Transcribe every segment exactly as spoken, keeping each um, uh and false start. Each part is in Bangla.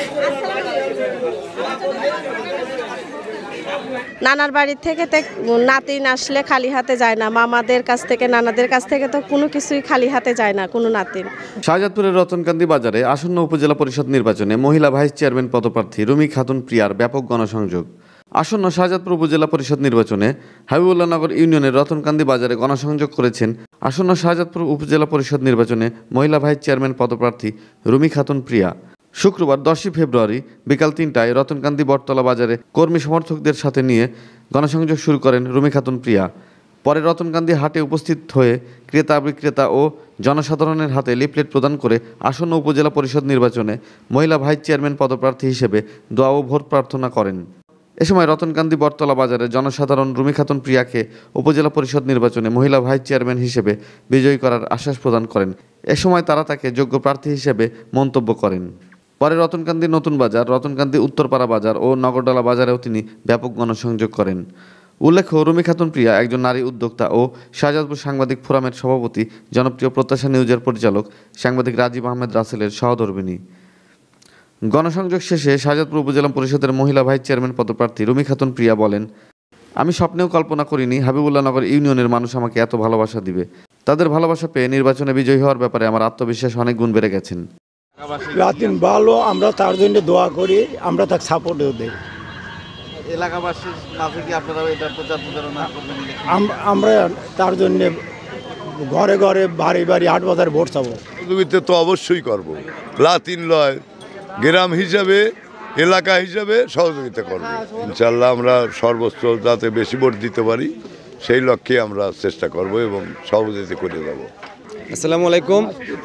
নানার বাড়ি থেকে নাতিন আসলে খালি হাতে যায় না, মামাদের কাছ থেকে নানাদের কাছ থেকে তো কোনো কিছুই খালি হাতে যায় না কোনো নাতিন। শাহজাদপুরের রতনকান্দি বাজারে আসন্ন উপজেলা পরিষদ নির্বাচনে মহিলা ভাইস চেয়ারম্যান পদপ্রার্থী রুমি খাতুন প্রিয়ার ব্যাপক গণসংযোগ। আসন্ন শাহজাদপুর উপজেলা পরিষদ নির্বাচনে হাবিবুল্লাহনগর ইউনিয়নের রতনকান্দি বাজারে গণসংযোগ করেছেন আসন্ন শাহজাদপুর উপজেলা পরিষদ নির্বাচনে মহিলা ভাইস চেয়ারম্যান পদপ্রার্থী রুমি খাতুন প্রিয়া। শুক্রবার দশই ফেব্রুয়ারি বিকাল তিনটায় রতনকান্দি বটতলা বাজারে কর্মী সমর্থকদের সাথে নিয়ে গণসংযোগ শুরু করেন রুমি খাতুন প্রিয়া। পরে রতনকান্দি হাটে উপস্থিত হয়ে ক্রেতা বিক্রেতা ও জনসাধারণের হাতে লিফলেট প্রদান করে আসন্ন উপজেলা পরিষদ নির্বাচনে মহিলা ভাইস চেয়ারম্যান পদপ্রার্থী হিসেবে দোয়া ও ভোট প্রার্থনা করেন। এ সময় রতনকান্দি বটতলা বাজারে জনসাধারণ রুমি খাতুন প্রিয়াকে উপজেলা পরিষদ নির্বাচনে মহিলা ভাইস চেয়ারম্যান হিসেবে বিজয়ী করার আশ্বাস প্রদান করেন। এ সময় তারা তাকে যোগ্য প্রার্থী হিসেবে মন্তব্য করেন। পরে রতনকান্দি নতুন বাজার, রতনকান্দি উত্তরপাড়া বাজার ও নগরডালা বাজারেও তিনি ব্যাপক গণসংযোগ করেন। উল্লেখ্য, রুমি খাতুন প্রিয়া একজন নারী উদ্যোক্তা ও শাহজাদপুর সাংবাদিক ফোরামের সভাপতি, জনপ্রিয় প্রত্যাশা নিউজের পরিচালক সাংবাদিক রাজীব আহমেদ রাসেলের সহধর্মিণী। গণসংযোগ শেষে শাহজাদপুর উপজেলা পরিষদের মহিলা ভাইস চেয়ারম্যান পদপ্রার্থী রুমি খাতুন প্রিয়া বলেন, আমি স্বপ্নেও কল্পনা করিনি হাবিবুল্লাহনগর ইউনিয়নের মানুষ আমাকে এত ভালোবাসা দিবে। তাদের ভালোবাসা পেয়ে নির্বাচনে বিজয়ী হওয়ার ব্যাপারে আমার আত্মবিশ্বাস অনেক গুণ বেড়ে গেছেন। লাতিন ভালো, আমরা তার জন্য দোয়া করি, আমরা তাকে সাপোর্টও দিই। এলাকাবাসীর মাঝে কি আপনারা এটা প্রচার প্রচারণা করবেন? আমরা তার জন্য ঘরে ঘরে বাড়ি বাড়ি আট বাজার ভোট চাবো। সহযোগিতা তো অবশ্যই করব। লাতিন লয়, গ্রাম হিসাবে এলাকা হিসাবে সহযোগিতা করব। ইনশাল্লাহ আমরা সর্বোচ্চ যাতে বেশি ভোট দিতে পারি সেই লক্ষ্যে আমরা চেষ্টা করব এবং সহযোগিতা করে যাব। আসসালামু আলাইকুম।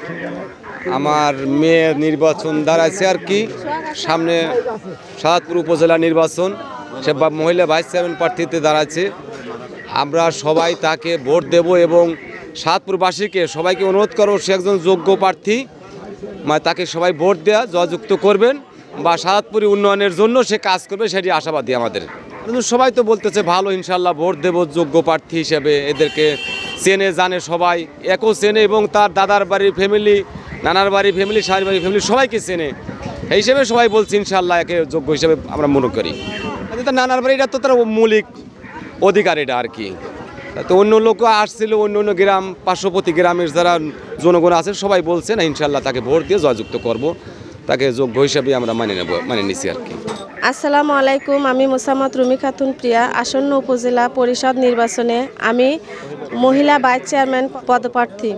আমার মেয়ে নির্বাচন দাঁড়াইছে আর কি, সামনে শাহজাদপুর উপজেলা নির্বাচন, সে মহিলা ভাইস চেয়ারম্যান প্রার্থীতে দাঁড়াচ্ছে। আমরা সবাই তাকে ভোট দেব এবং শাহজাদপুরবাসীকে সবাইকে অনুরোধ করব, সে একজন যোগ্য প্রার্থী, মানে তাকে সবাই ভোট দেওয়া জয়যুক্ত করবেন বা শাহজাদপুর উন্নয়নের জন্য সে কাজ করবে, সেটি আশাবাদী আমাদের। কিন্তু সবাই তো বলতেছে ভালো, ইনশাল্লাহ ভোট দেব যোগ্য প্রার্থী হিসেবে। এদেরকে চেনে জানে সবাই, একও চেনে এবং তার দাদার বাড়ির ফ্যামিলি, নানার বাড়ির ফ্যামিলি, শাহের বাড়ির ফ্যামিলি সবাইকে চেনে। এই হিসেবে সবাই বলছে ইনশাল্লাহ একে যোগ্য হিসেবে আমরা মনে করি। তার নানার বাড়িটা তো তার মৌলিক অধিকার এটা আর কি। তো অন্য লোকও আসছিল, অন্য অন্য গ্রাম পার্শ্ববর্তী গ্রামের যারা জনগণ আছে সবাই বলছে না ইনশাল্লাহ তাকে ভোট দিয়ে জয়যুক্ত করব, তাকে যোগ্য হিসেবে আমরা মানে নেব, মানে নিছি আর কি। আসসালামু আলাইকুম, আমি মোসাম্মদ রুমি খাতুন প্রিয়া। আসন্ন উপজেলা পরিষদ নির্বাচনে আমি মহিলা ভাইস চেয়ারম্যান পদপ্রার্থী।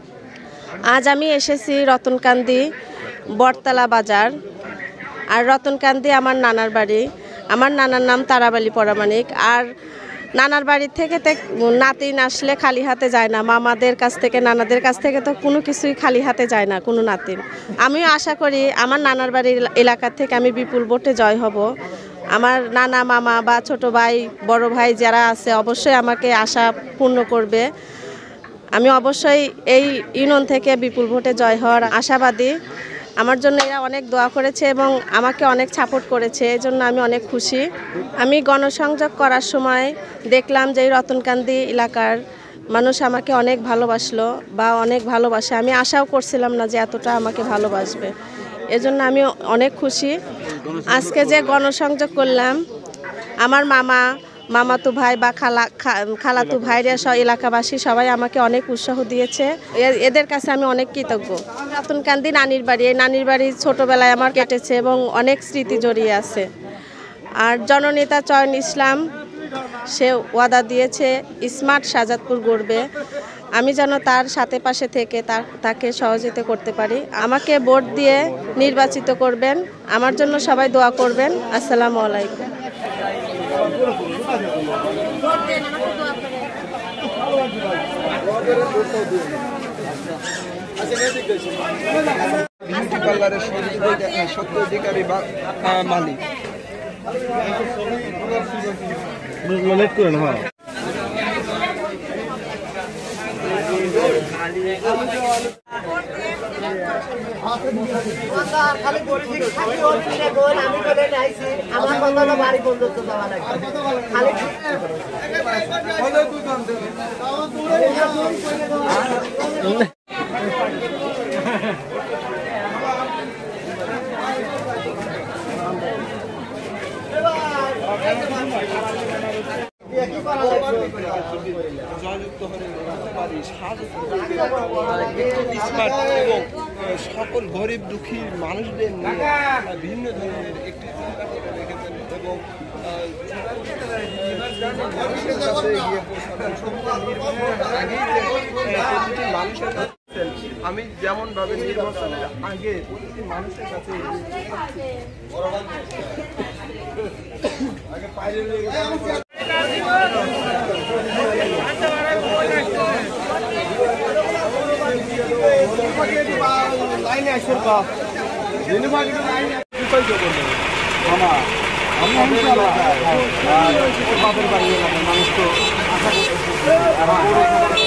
আজ আমি এসেছি রতনকান্দি বটতলা বাজার। আর রতনকান্দি আমার নানার বাড়ি। আমার নানার নাম তারাবালী পরামানিক। আর নানার বাড়ি থেকে নাতিন আসলে খালি হাতে যায় না, মামাদের কাছ থেকে নানাদের কাছ থেকে তো কোনো কিছুই খালি হাতে যায় না কোনো নাতিন। আমিও আশা করি আমার নানার বাড়ির এলাকা থেকে আমি বিপুল ভোটে জয় হব। আমার নানা মামা বা ছোট ভাই বড় ভাই যারা আছে অবশ্যই আমাকে আশা পূর্ণ করবে। আমি অবশ্যই এই ইউনিয়ন থেকে বিপুল ভোটে জয় হওয়ার আশাবাদী। আমার জন্য এরা অনেক দোয়া করেছে এবং আমাকে অনেক সাপোর্ট করেছে, এই জন্য আমি অনেক খুশি। আমি গণসংযোগ করার সময় দেখলাম যে এই রতনকান্দি এলাকার মানুষ আমাকে অনেক ভালোবাসলো বা অনেক ভালোবাসে। আমি আশাও করছিলাম না যে এতটা আমাকে ভালোবাসবে, এজন্য আমি অনেক খুশি। আজকে যে গণসংযোগ করলাম, আমার মামা মামাতো ভাই বা খালা খালাতো ভাইরা সব এলাকাবাসী সবাই আমাকে অনেক উৎসাহ দিয়েছে, এদের কাছে আমি অনেক কৃতজ্ঞ। রতনকান্দি নানির বাড়ি, এই নানির বাড়ি ছোটোবেলায় আমার কেটেছে এবং অনেক স্মৃতি জড়িয়ে আছে। আর জননেতা চয়ন ইসলাম সে ওয়াদা দিয়েছে স্মার্ট শাহজাদপুর গড়বে, আমি যেন তার সাথে পাশে থেকে তার তাকে সহযোগিতা করতে পারি। আমাকে ভোট দিয়ে নির্বাচিত করবেন, আমার জন্য সবাই দোয়া করবেন। আসসালামু আলাইকুম। বিউটি পার্লারের সত্য অধিকারী বা মালিক লেট করেন। হ্যাঁ খালি এবং সকল গরিব দুঃখী মানুষদের নিয়ে ভিন্ন ধরনের একটি চিন্তা করে রেখেছেন এবং মানুষের কাছে গিয়ে পৌঁছাবেন সম্পূর্ণ নির্বাচনের আগেই যে প্রতিটি মানুষের কাছে আমি যেমন ভাবে নির্বাচনের আগে প্রতিটি মানুষের কাছে লাইনে আসুন বা মানুষ তো